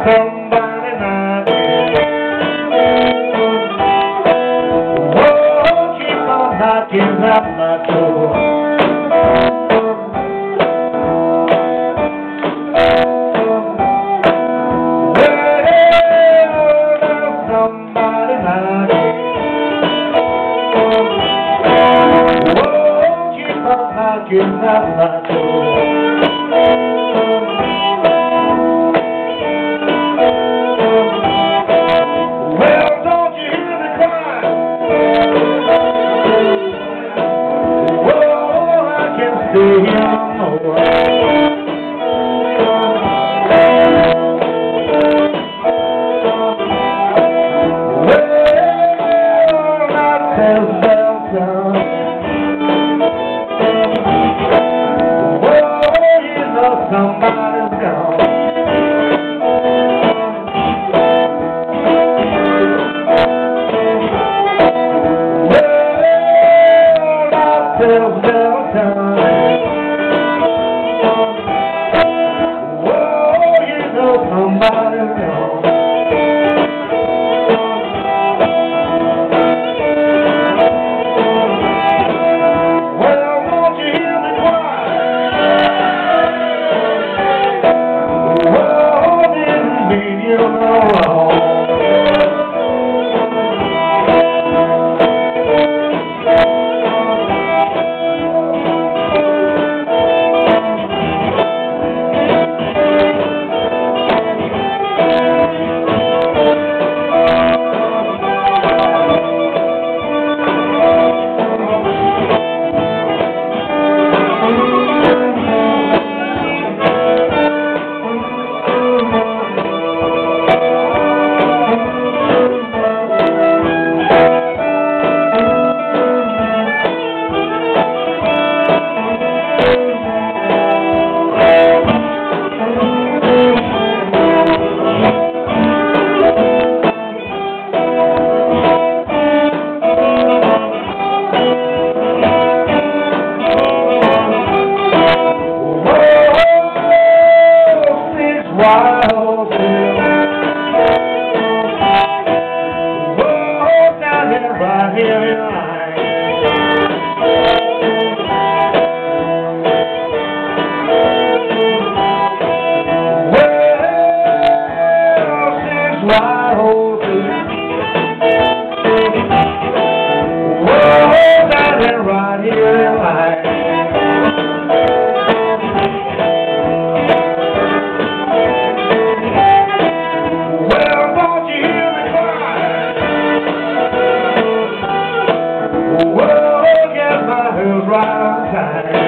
somebody knocking. Oh, keep on knocking at my door. Knocking at my door. Well, don't you hear me cry? Oh, I can stay here no more. Well, I tell them somebody's gone. Well, I tell them whoa, you know somebody's gone. Well, won't you hear me cry? You know wrong. Wide open. Whoa, down here, right here in line. Well, six wide open. Whoa, down here, right here in line. Right on time.